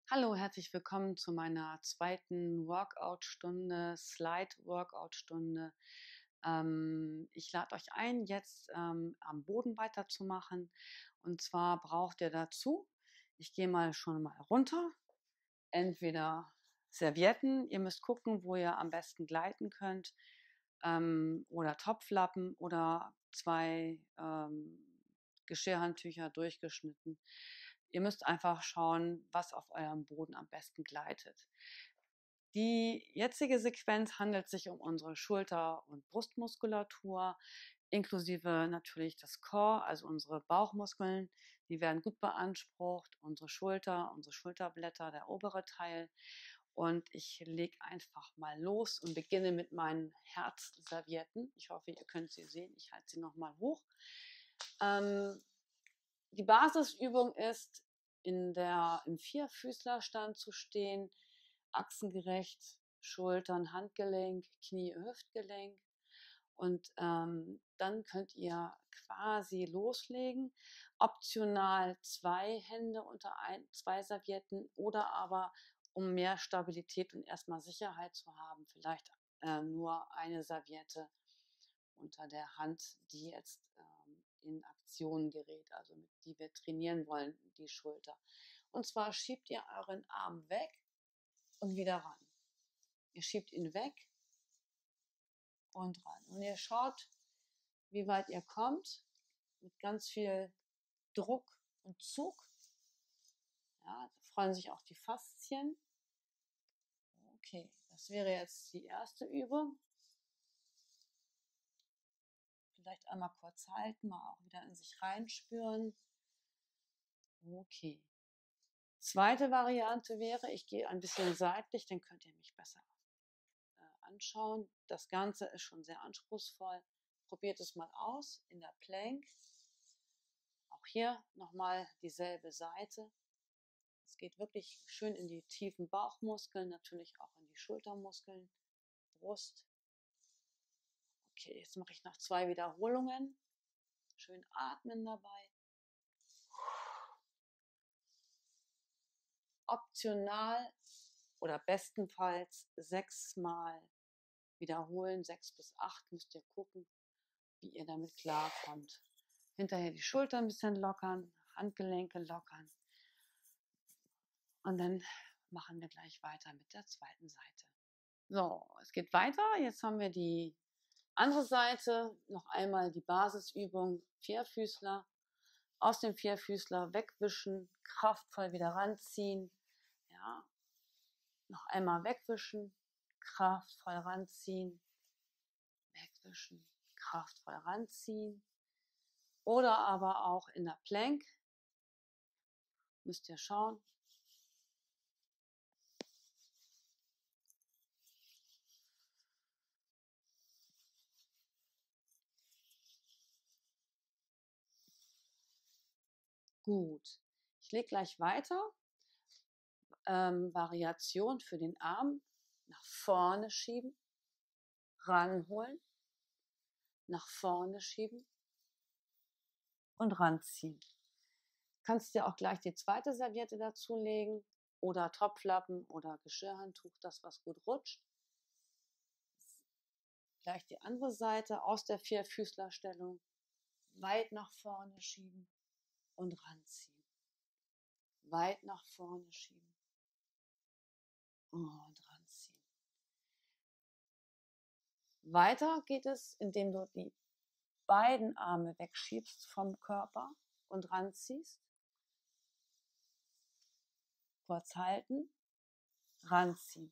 Hallo, herzlich willkommen zu meiner zweiten Workout-Stunde, Slide-Workout-Stunde. Ich lade euch ein, jetzt am Boden weiterzumachen. Und zwar braucht ihr dazu, ich gehe mal schon mal runter, entweder Servietten, ihr müsst gucken, wo ihr am besten gleiten könnt, oder Topflappen oder zwei Geschirrhandtücher durchgeschnitten. Ihr müsst einfach schauen, was auf eurem Boden am besten gleitet. Die jetzige Sequenz handelt sich um unsere Schulter- und Brustmuskulatur, inklusive natürlich das Core, also unsere Bauchmuskeln. Die werden gut beansprucht, unsere Schulter, unsere Schulterblätter, der obere Teil. Und ich lege einfach mal los und beginne mit meinen Herzservietten. Ich hoffe, ihr könnt sie sehen. Ich halte sie nochmal hoch. Ähm, Die Basisübung ist, im Vierfüßlerstand zu stehen, achsengerecht, Schultern, Handgelenk, Knie, Hüftgelenk. Und dann könnt ihr quasi loslegen. Optional zwei Hände unter zwei Servietten oder aber, um mehr Stabilität und erstmal Sicherheit zu haben, vielleicht nur eine Serviette unter der Hand, die jetzt in Aktion gerät, also mit die wir trainieren wollen, die Schulter. Und zwar schiebt ihr euren Arm weg und wieder ran. Ihr schiebt ihn weg und ran. Und ihr schaut, wie weit ihr kommt, mit ganz viel Druck und Zug. Ja, da freuen sich auch die Faszien. Okay, das wäre jetzt die erste Übung. Vielleicht einmal kurz halten, mal auch wieder in sich reinspüren. Okay. Zweite Variante wäre, ich gehe ein bisschen seitlich, dann könnt ihr mich besser anschauen. Das Ganze ist schon sehr anspruchsvoll. Probiert es mal aus in der Plank. Auch hier nochmal dieselbe Seite. Es geht wirklich schön in die tiefen Bauchmuskeln, natürlich auch in die Schultermuskeln, Brust. Okay, jetzt mache ich noch 2 Wiederholungen. Schön atmen dabei. Optional oder bestenfalls 6 Mal wiederholen, 6 bis 8 müsst ihr gucken, wie ihr damit klarkommt. Hinterher die Schultern ein bisschen lockern, Handgelenke lockern. Und dann machen wir gleich weiter mit der zweiten Seite. So, es geht weiter. Jetzt haben wir die andere Seite. Noch einmal die Basisübung Vierfüßler. Aus dem Vierfüßler wegwischen, kraftvoll wieder ranziehen. Ja, noch einmal wegwischen, kraftvoll ranziehen, wegwischen, kraftvoll ranziehen. Oder aber auch in der Plank. Müsst ihr schauen. Gut. Ich lege gleich weiter. Variation für den Arm. Nach vorne schieben, ranholen, nach vorne schieben und ranziehen. Kannst dir auch gleich die zweite Serviette dazulegen oder Topflappen oder Geschirrhandtuch, das was gut rutscht. Gleich die andere Seite aus der Vierfüßlerstellung weit nach vorne schieben und ranziehen. Weit nach vorne schieben und ranziehen. Weiter geht es, indem du die beiden Arme wegschiebst vom Körper und ranziehst. Kurz halten, ranziehen,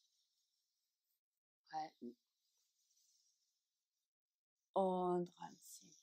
halten und ranziehen.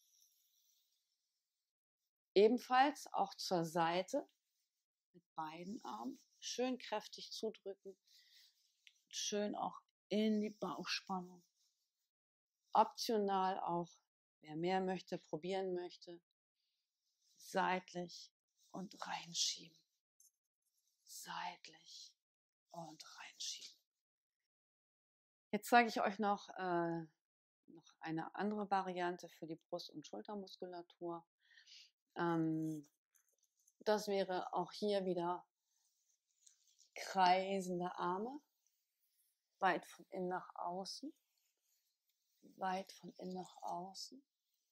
Ebenfalls auch zur Seite mit beiden Armen schön kräftig zudrücken, schön auch in die Bauchspannung. Optional auch, wer mehr möchte, probieren möchte, seitlich und reinschieben. Seitlich und reinschieben. Jetzt zeige ich euch noch eine andere Variante für die Brust- und Schultermuskulatur. Das wäre auch hier wieder kreisende Arme, weit von innen nach außen, weit von innen nach außen.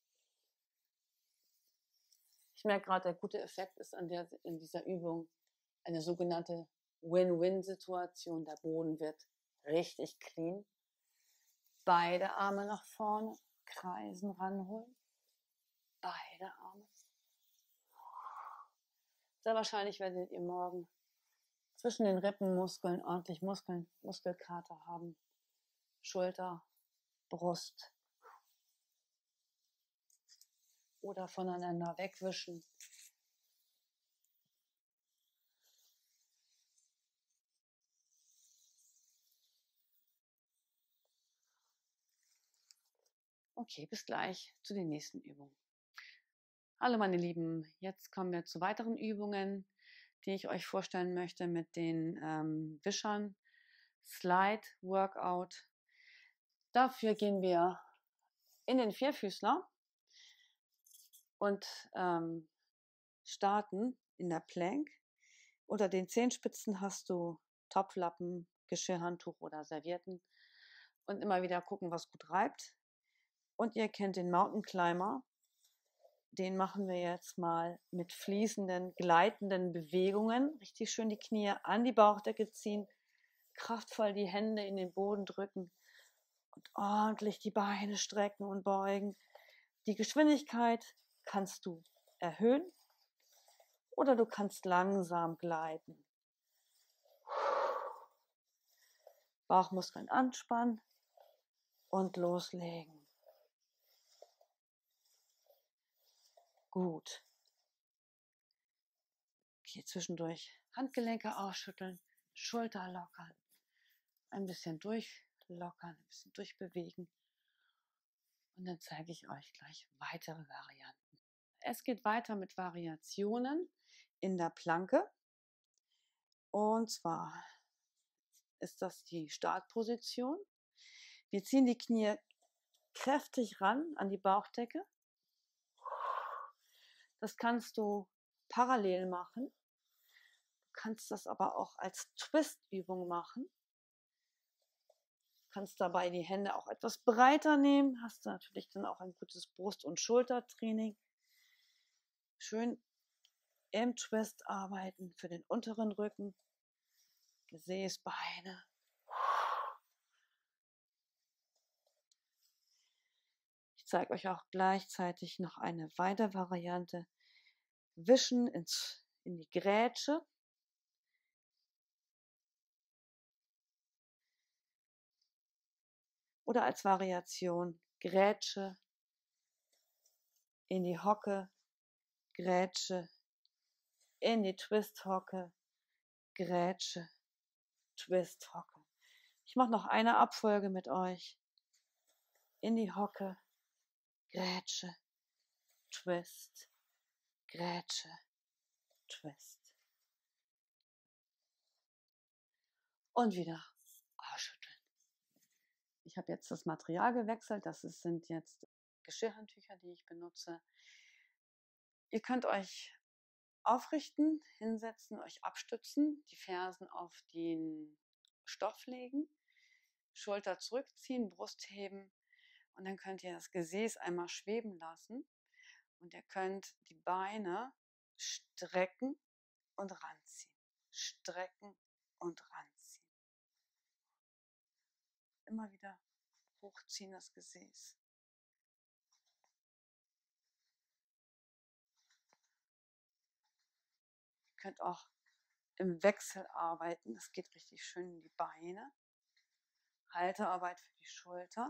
Ich merke gerade, der gute Effekt ist in dieser Übung eine sogenannte Win-Win-Situation. Der Boden wird richtig clean. Beide Arme nach vorne, kreisen, ranholen. Beide Arme. Sehr wahrscheinlich werdet ihr morgen zwischen den Rippenmuskeln ordentlich Muskelkater haben. Schulter, Brust. Oder voneinander wegwischen. Okay, bis gleich zu den nächsten Übungen. Hallo meine Lieben, jetzt kommen wir zu weiteren Übungen, die ich euch vorstellen möchte mit den Wischern. Slide Workout. Dafür gehen wir in den Vierfüßler und starten in der Plank. Unter den Zehenspitzen hast du Topflappen, Geschirrhandtuch oder Servietten und immer wieder gucken, was gut reibt. Und ihr kennt den Mountain Climber. Den machen wir jetzt mal mit fließenden, gleitenden Bewegungen. Richtig schön die Knie an die Bauchdecke ziehen, kraftvoll die Hände in den Boden drücken und ordentlich die Beine strecken und beugen. Die Geschwindigkeit kannst du erhöhen oder du kannst langsam gleiten. Bauchmuskeln anspannen und loslegen. Gut. Okay, zwischendurch Handgelenke ausschütteln, Schulter lockern, ein bisschen durchlockern, ein bisschen durchbewegen. Und dann zeige ich euch gleich weitere Varianten. Es geht weiter mit Variationen in der Planke. Und zwar ist das die Startposition. Wir ziehen die Knie kräftig ran an die Bauchdecke. Das kannst du parallel machen. Du kannst das aber auch als Twist-Übung machen. Du kannst dabei die Hände auch etwas breiter nehmen. Hast du natürlich dann auch ein gutes Brust- und Schultertraining. Schön im Twist arbeiten für den unteren Rücken, Gesäß, Beine. Ich zeige euch auch gleichzeitig noch eine weitere Variante. Wischen in die Grätsche. Oder als Variation Grätsche in die Hocke, Grätsche in die Twist-Hocke, Grätsche, Twist-Hocke. Ich mache noch eine Abfolge mit euch. In die Hocke, Grätsche, Twist, Grätsche, Twist. Und wieder ausschütteln. Ich habe jetzt das Material gewechselt. Sind jetzt Geschirrhandtücher, die ich benutze. Ihr könnt euch aufrichten, hinsetzen, euch abstützen, die Fersen auf den Stoff legen, Schulter zurückziehen, Brust heben und dann könnt ihr das Gesäß einmal schweben lassen und ihr könnt die Beine strecken und ranziehen. Strecken und ranziehen. Immer wieder hochziehen das Gesäß. Ihr könnt auch im Wechsel arbeiten. Das geht richtig schön in die Beine. Haltearbeit für die Schultern.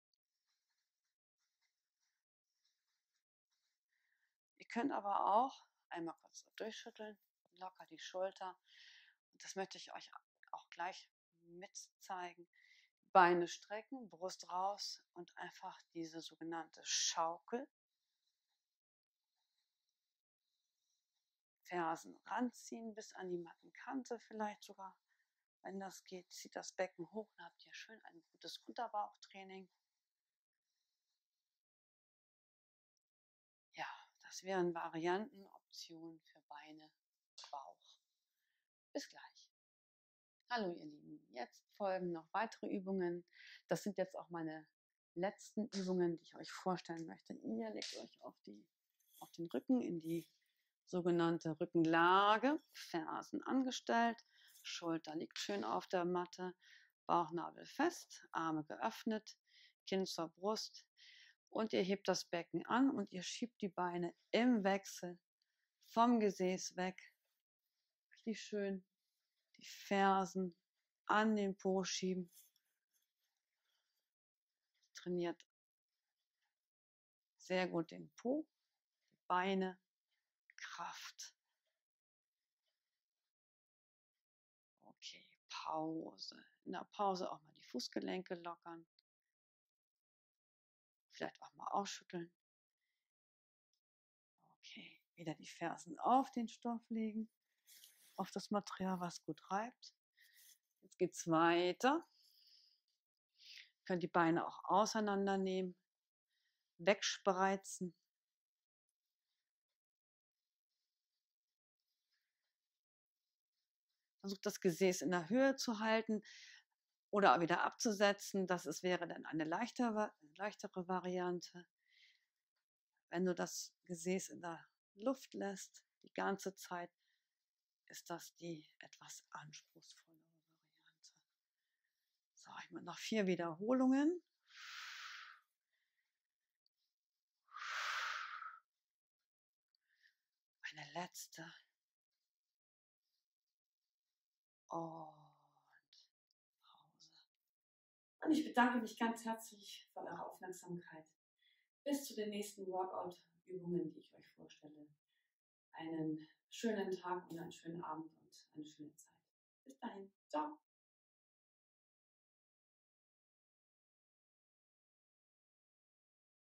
Ihr könnt aber auch einmal kurz durchschütteln, locker die Schulter. Und das möchte ich euch auch gleich mit zeigen. Beine strecken, Brust raus und einfach diese sogenannte Schaukel. Fersen ranziehen bis an die Mattenkante vielleicht sogar. Wenn das geht, zieht das Becken hoch, dann habt ihr schön ein gutes Unterbauchtraining. Ja, das wären Varianten, Optionen für Beine, Bauch. Bis gleich. Hallo ihr Lieben, jetzt folgen noch weitere Übungen. Das sind jetzt auch meine letzten Übungen, die ich euch vorstellen möchte. Ihr legt euch auf den Rücken in die sogenannte Rückenlage, Fersen angestellt, Schulter liegt schön auf der Matte, Bauchnabel fest, Arme geöffnet, Kinn zur Brust und ihr hebt das Becken an und ihr schiebt die Beine im Wechsel vom Gesäß weg, richtig schön die Fersen an den Po schieben. Trainiert sehr gut den Po, die Beine, Kraft. Okay, Pause. In der Pause auch mal die Fußgelenke lockern. Vielleicht auch mal ausschütteln. Okay, wieder die Fersen auf den Stoff legen, auf das Material, was gut reibt. Jetzt geht es weiter. Ihr könnt die Beine auch auseinandernehmen, wegspreizen. Versucht das Gesäß in der Höhe zu halten oder wieder abzusetzen. Wäre dann eine leichtere Variante. Wenn du das Gesäß in der Luft lässt, die ganze Zeit, ist das die etwas anspruchsvollere Variante. So, ich mache noch 4 Wiederholungen. Eine letzte. Und Pause. Und ich bedanke mich ganz herzlich für eure Aufmerksamkeit. Bis zu den nächsten Workout-Übungen, die ich euch vorstelle. Einen schönen Tag und einen schönen Abend und eine schöne Zeit. Bis dahin. Ciao.